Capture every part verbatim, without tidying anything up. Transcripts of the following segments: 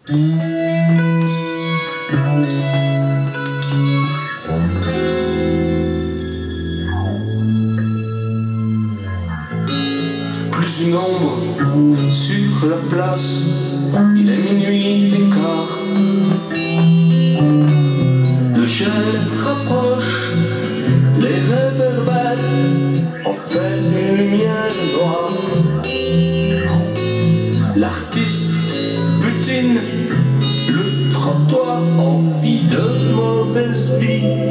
Plus une ombre sur la place, il est minuit et quart. Le gel rapproche, les réverbères en fait une lumière noire. L'artiste butine le trottoir en vie de mauvaise vie.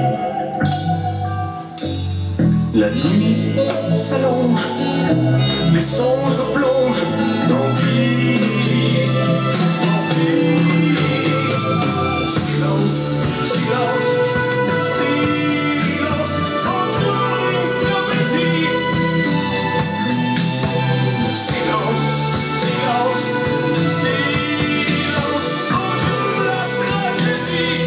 La nuit s'allonge, les songes replongent dans vie. Silence, silence, silence, entre les vies. Silence, silence, silence, entre la tragédie.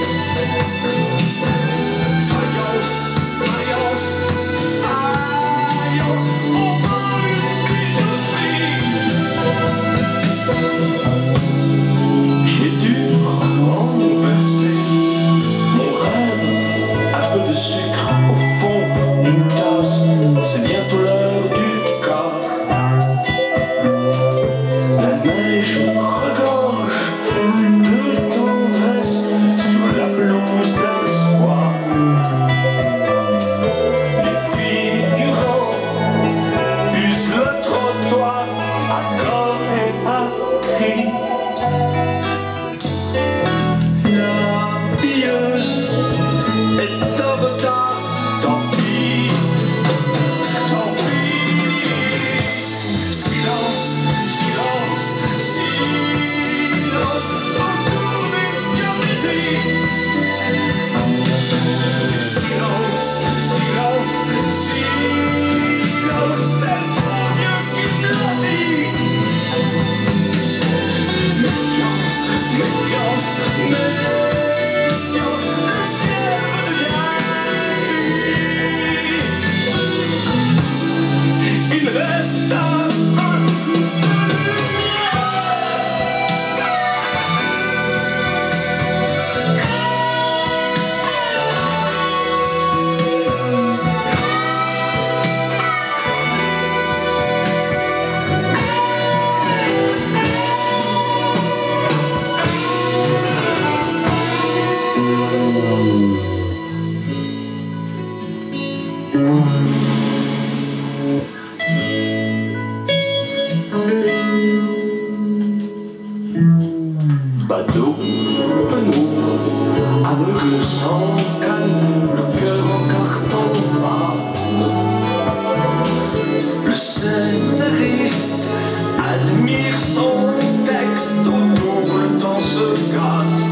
Faïence, faïence, faïance, on veut une bijouterie. J'ai dû renverser mon rêve, un peu de sucre au fond d'une tasse, c'est bientôt l'heure du quart. La neige regorge de tendresse sur la pelouse d'un soir. Les figurants usent le trottoir à corps et à cri. La pilleuse est en retard, tant pis, tant pis. Silence, silence, silence, autour des comédies. Silence, silence, silence, c'est trop mieux qu'il l'a dit. Méfiance, méfiance, méfiance, le ciel me dit. Il reste un peu de bateau, penaud, aveugle sans calme, le cœur en carton pâte. Le scénariste admire son texte, autour le temps se gâte.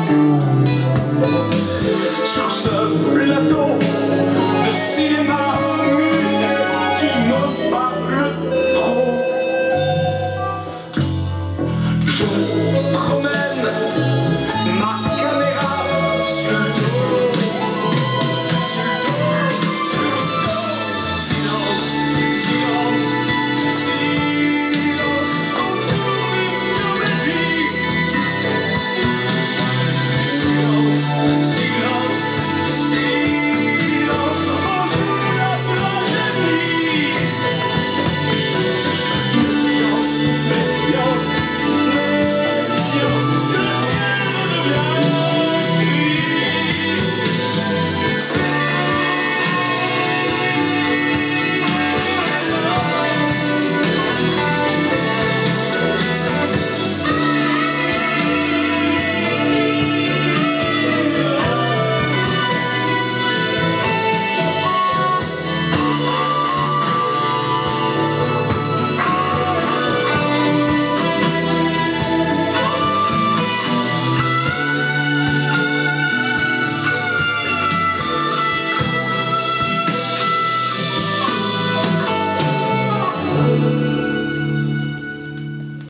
Sur ce plateau de cinéma muet qui me parle trop, je promets